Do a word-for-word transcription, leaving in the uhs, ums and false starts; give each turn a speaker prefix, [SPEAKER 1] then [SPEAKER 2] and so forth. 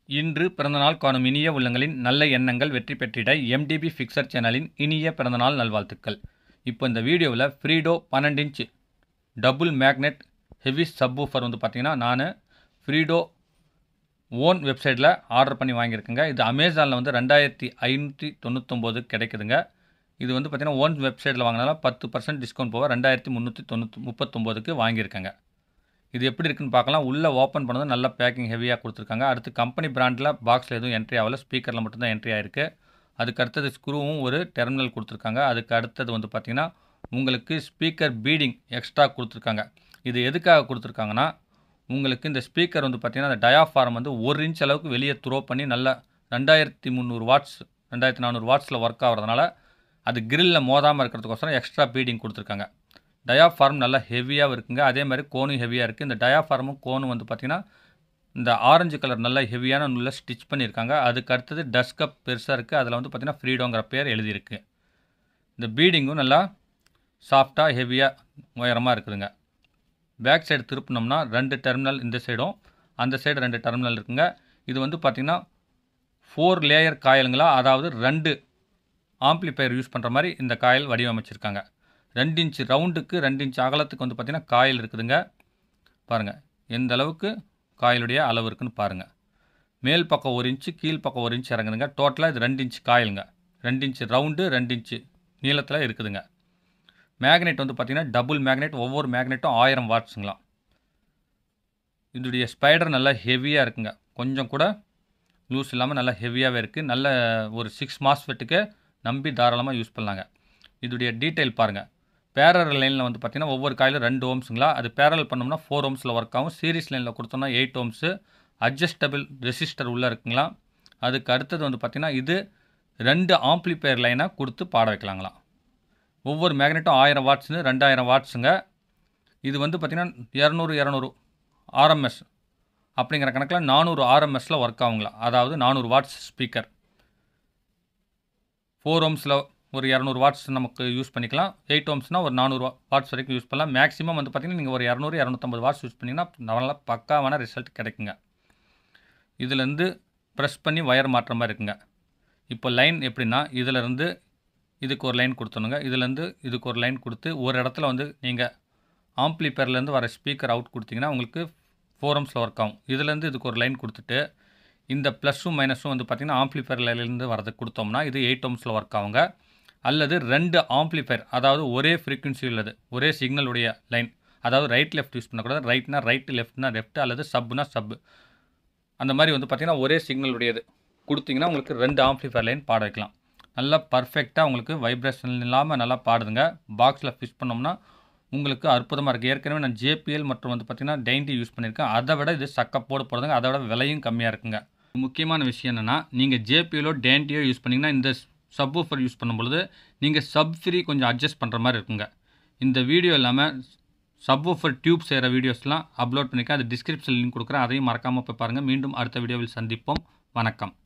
[SPEAKER 1] இன்று பிறந்தநாள் காணும் இனிய உள்ளங்களின் நல்ல எண்ணங்கள் வெற்றி பெற்றிட எம்டிபி ஃபிக்சர் சேனலின் இனிய பிறந்தநாள் நல்வாழ்த்துக்கள். இப்போ இந்த வீடியோவில் ஃப்ரீடோ பன்னெண்டு inch double magnet heavy subwoofer வந்து பார்த்திங்கன்னா நான் ஃப்ரீடோ ஓன் வெப்சைட்டில் ஆர்டர் பண்ணி வாங்கியிருக்கேங்க. இது அமேசானில் வந்து ரெண்டாயிரத்தி ஐநூற்றி தொண்ணூத்தொம்போது கிடைக்குதுங்க. இது வந்து பார்த்திங்கன்னா ஓன் வெப்சைட்டில் வாங்கினால பத்து பர்சன்ட் டிஸ்கவுண்ட் போக ரெண்டாயிரத்தி முந்நூற்றி தொண்ணூற்றி முப்பத்தொம்போதுக்கு வாங்கியிருக்கேங்க. இது எப்படி இருக்குன்னு பார்க்கலாம். உள்ளே ஓப்பன் பண்ணது நல்ல பேக்கிங் ஹெவியாக கொடுத்துருக்காங்க. அடுத்து கம்பெனி பிராண்டில் பாக்ஸில் எதுவும் என்ட்ரி ஆகலை, ஸ்பீக்கரில் மட்டும்தான் என்ட்ரி ஆகிருக்கு. அதுக்கு அடுத்தது ஸ்க்ரூவும் ஒரு டெர்மினல் கொடுத்துருக்காங்க. அதுக்கு அடுத்தது வந்து பார்த்திங்கன்னா உங்களுக்கு ஸ்பீக்கர் பீடிங் எக்ஸ்ட்ரா கொடுத்துருக்காங்க. இது எதுக்காக கொடுத்துருக்காங்கன்னா உங்களுக்கு இந்த ஸ்பீக்கர் வந்து பார்த்திங்கன்னா அந்த டயாஃபார்ம் வந்து ஒரு இன்ச் அளவுக்கு வெளியே த்ரோ பண்ணி நல்லா ரெண்டாயிரத்தி முந்நூறு வாட்ஸ் ரெண்டாயிரத்தி நானூறு வாட்ஸில் ஒர்க் ஆகிறதுனால அது கிரில்லில் மோதாமல் இருக்கிறதுக்கோசரம் எக்ஸ்ட்ரா பீடிங் கொடுத்துருக்காங்க. டயாஃபார்ம் நல்லா ஹெவியாக இருக்குங்க. அதே மாதிரி கோனும் ஹெவியாக இருக்குது. இந்த டயாஃபார்மும் கோனும் வந்து பார்த்திங்கன்னா இந்த ஆரஞ்சு கலர் நல்லா ஹெவியான நூலில் ஸ்டிச் பண்ணியிருக்காங்க. அதுக்கு அடுத்தது டஸ்கப் பெருசாக இருக்குது. அதில் வந்து பார்த்திங்கன்னா ஃப்ரீடோங்கிற பேர் எழுதியிருக்கு. இந்த பீடிங்கும் நல்லா சாஃப்டாக ஹெவியாக உயரமாக இருக்குதுங்க. பேக் சைடு திருப்பினோம்னா ரெண்டு டெர்மினல் இந்த சைடும் அந்த சைடு ரெண்டு டெர்மினல் இருக்குங்க. இது வந்து பார்த்திங்கன்னா ஃபோர் லேயர் காயிலுங்களா, அதாவது ரெண்டு ஆம்ப்ளிஃபையர் யூஸ் பண்ணுற மாதிரி இந்த காயில் வடிவமைச்சிருக்காங்க. ரெண்டு இன்ச்சு ரவுண்டுக்கு ரெண்டு இன்ச் அகலத்துக்கு வந்து பார்த்திங்கன்னா காயில் இருக்குதுங்க. பாருங்கள் எந்த அளவுக்கு காயிலுடைய அளவு இருக்குதுன்னு பாருங்கள். மேல் பக்கம் ஒரு இன்ச்சு கீழ் பக்கம் ஒரு இன்ச்சு இறங்குதுங்க. டோட்டலாக இது ரெண்டு இன்ச்சு காயிலுங்க. ரெண்டு இன்ச்சு ரவுண்டு ரெண்டு இன்ச்சு நீளத்தில் இருக்குதுங்க. மேக்னெட் வந்து பார்த்திங்கன்னா டபுள் மேக்னெட், ஒவ்வொரு மேக்னெட்டும் ஆயிரம் வாட்ஸுங்களாம். இதோடைய ஸ்பைடர் நல்லா ஹெவியாக இருக்குங்க. கொஞ்சம் கூட லூஸ் இல்லாமல் நல்லா ஹெவியாகவே இருக்குது. நல்ல ஒரு சிக்ஸ் மாஸ்ஃபெட்டுக்கு நம்பி தாராளமாக யூஸ் பண்ணலாங்க. இதோடைய டீட்டெயில் பாருங்கள். பேரல் லைனில் வந்து பார்த்திங்கன்னா ஒவ்வொரு காயிலும் ரெண்டு ஓம்ஸுங்களா. அது பேரல் பண்ணோம்னா ஃபோர் ஓம்ஸில் ஒர்க் ஆகும். சீரிஸ் லைனில் கொடுத்தோம்னா எயிட் ஓம்ஸு. அட்ஜஸ்டபிள் ரெசிஸ்டர் உள்ளே இருக்குங்களா. அதுக்கு அடுத்தது வந்து பார்த்திங்கன்னா இது ரெண்டு ஆம்ப்ளிஃபையர் லைனை கொடுத்து பாட வைக்கலாங்களாம். ஒவ்வொரு மேக்னெட்டும் ஆயிரம் வாட்ஸ்னு ரெண்டாயிரம் வாட்ஸுங்க. இது வந்து பார்த்திங்கன்னா இரநூறு இரநூறு ஆர்எம்எஸ் அப்படிங்கிற கணக்கில் நானூறு ஆர்எம்எஸில் ஒர்க் ஆகுங்களா. அதாவது நானூறு வாட்ஸ் ஸ்பீக்கர். ஃபோர் ஓம்ஸில் ஒரு இரநூறு வாட்ஸ் நமக்கு யூஸ் பண்ணிக்கலாம். எயிட் ஓம்ஸ்னால் ஒரு நானூறு வாட்ஸ் வரைக்கும் யூஸ் பண்ணலாம். மேக்ஸிமம் வந்து பார்த்திங்கன்னா நீங்கள் ஒரு இரநூறு இரநூத்தம்பது வாட்ஸ் யூஸ் பண்ணிங்கன்னா நல்லா பக்காவான ரிசல்ட் கிடைக்குங்க. இதுலேருந்து ப்ரெஸ் பண்ணி ஒயர் மாற்ற மாதிரி இருக்குங்க. இப்போ லைன் எப்படின்னா இதிலேருந்து இதுக்கு ஒரு லைன் கொடுத்தணுங்க. இதுலேருந்து இதுக்கு ஒரு லைன் கொடுத்து ஒரு இடத்துல வந்து நீங்கள் ஆம்ப்ளிஃபையர்லேருந்து வர ஸ்பீக்கர் அவுட் கொடுத்தீங்கன்னா உங்களுக்கு ஃபோர் ஓம்ஸில் ஒர்க் ஆகும். இதுலேருந்து இதுக்கு ஒரு லைன் கொடுத்துட்டு இந்த ப்ளஸ்ஸும் மைனஸும் வந்து பார்த்திங்கன்னா ஆம்ப்ளிஃபையர் லைன்லேருந்து வரதுக்கு கொடுத்தோம்னா இது எயிட் ஓம்ஸில் ஒர்க் ஆகுங்க. அல்லது ரெண்டு ஆம்ப்ளிஃபையர், அதாவது ஒரே ஃப்ரீக்வன்சி உள்ளது, ஒரே சிக்னலுடைய லைன், அதாவது ரைட் லெஃப்ட் யூஸ் பண்ணக்கூடாது. ரைட்னா ரைட்டு, லெஃப்ட்னா லெஃப்ட், அல்லது சப்னா சப், அந்த மாதிரி வந்து பார்த்திங்கன்னா ஒரே சிக்னலுடையது கொடுத்திங்கன்னா உங்களுக்கு ரெண்டு ஆம்ப்ளிஃபையர் லைன் பாட வைக்கலாம். நல்லா பர்ஃபெக்டாக உங்களுக்கு வைப்ரேஷன் இல்லாமல் நல்லா பாடுதுங்க. பாக்ஸில் ஃபிக்ஸ் பண்ணோம்னா உங்களுக்கு அற்புதமாக இருக்குது. ஏற்கனவே நான் ஜேபிஎல் மற்றும் வந்து பார்த்திங்கன்னா டெயின்டி யூஸ் பண்ணியிருக்கேன். அதை விட இது சக்கப்போடு போடுறதுங்க. அதை விட விலையும் கம்மியாக இருக்குங்க. முக்கியமான விஷயம் என்னென்னா நீங்கள் ஜேபிஎலோ டெயின்டியோ யூஸ் பண்ணிங்கன்னா இந்த சப்வூஃபர் யூஸ் பண்ணும்பொழுது நீங்கள் சப் ஃப்ரீ கொஞ்சம் அட்ஜஸ்ட் பண்ணுற மாதிரி இருக்குங்க. இந்த வீடியோ இல்லாமல் சப்வூஃபர் டியூப் செய்கிற வீடியோஸ்லாம் அப்லோட் பண்ணிக்க, அது டிஸ்கிரிப்ஷன் லிங்க் கொடுக்குறேன். அதையும் மறக்காமல் போய் பாருங்கள். மீண்டும் அடுத்த வீடியோவில் சந்திப்போம். வணக்கம்.